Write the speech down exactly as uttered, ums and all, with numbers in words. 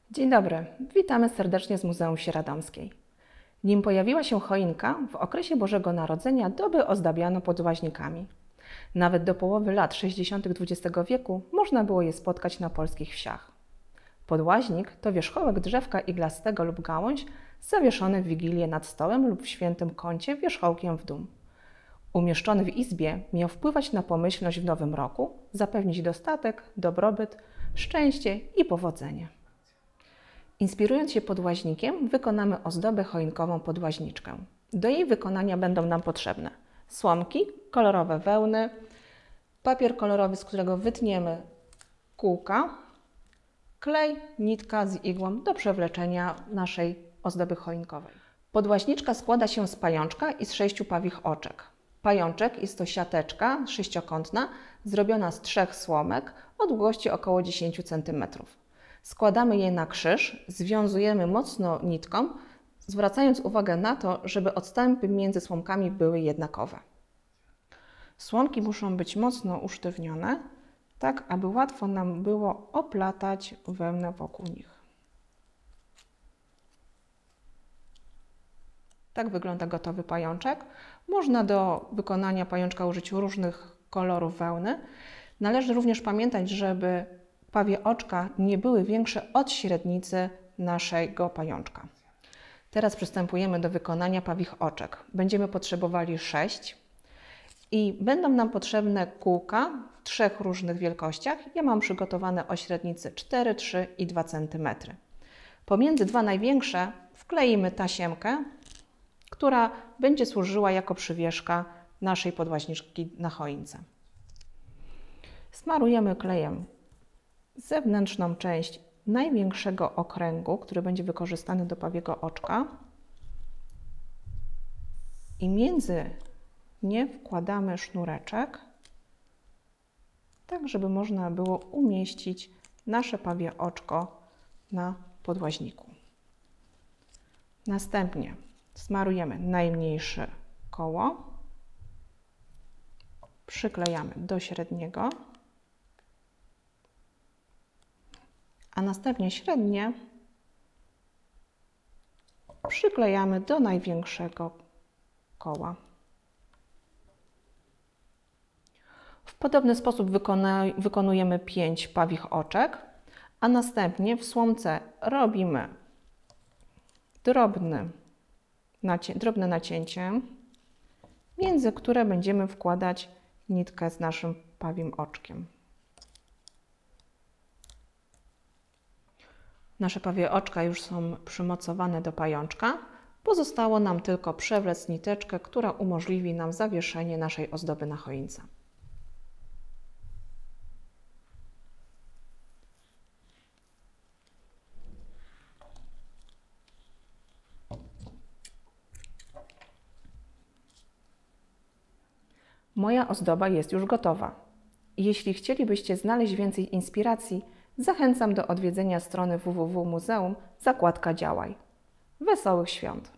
Dzień dobry, witamy serdecznie z Muzeum Wsi Radomskiej. Nim pojawiła się choinka, w okresie Bożego Narodzenia doby ozdabiano podłaźnikami. Nawet do połowy lat sześćdziesiątych dwudziestego wieku można było je spotkać na polskich wsiach. Podłaźnik to wierzchołek drzewka iglastego lub gałąź zawieszony w Wigilię nad stołem lub w świętym kącie wierzchołkiem w dół. Umieszczony w izbie miał wpływać na pomyślność w nowym roku, zapewnić dostatek, dobrobyt, szczęście i powodzenie. Inspirując się podłaźnikiem, wykonamy ozdobę choinkową podłaźniczkę. Do jej wykonania będą nam potrzebne słomki, kolorowe wełny, papier kolorowy, z którego wytniemy kółka, klej, nitka z igłą do przewleczenia naszej ozdoby choinkowej. Podłaźniczka składa się z pajączka i z sześciu pawich oczek. Pajączek jest to siateczka sześciokątna, zrobiona z trzech słomek o długości około dziesięć centymetrów. Składamy je na krzyż, związujemy mocno nitką, zwracając uwagę na to, żeby odstępy między słomkami były jednakowe. Słomki muszą być mocno usztywnione, tak aby łatwo nam było oplatać wełnę wokół nich. Tak wygląda gotowy pajączek. Można do wykonania pajączka użyć różnych kolorów wełny. Należy również pamiętać, żeby pawie oczka nie były większe od średnicy naszego pajączka. Teraz przystępujemy do wykonania pawich oczek. Będziemy potrzebowali sześć i będą nam potrzebne kółka w trzech różnych wielkościach. Ja mam przygotowane o średnicy cztery, trzy i dwa centymetry. Pomiędzy dwa największe wkleimy tasiemkę, która będzie służyła jako przywieszka naszej podłaźniczki na choince. Smarujemy klejem zewnętrzną część największego okręgu, który będzie wykorzystany do pawiego oczka, i między nie wkładamy sznureczek, tak żeby można było umieścić nasze pawie oczko na podłaźniku. Następnie smarujemy najmniejsze koło, przyklejamy do średniego, a następnie średnie przyklejamy do największego koła. W podobny sposób wykonujemy pięć pawich oczek, a następnie w słomce robimy drobny, nacię drobne nacięcie, między które będziemy wkładać nitkę z naszym pawim oczkiem. Nasze pawie oczka już są przymocowane do pajączka. Pozostało nam tylko przewlec niteczkę, która umożliwi nam zawieszenie naszej ozdoby na choince. Moja ozdoba jest już gotowa. Jeśli chcielibyście znaleźć więcej inspiracji, zachęcam do odwiedzenia strony w w w kropka muzeum, zakładka Działaj. Wesołych świąt!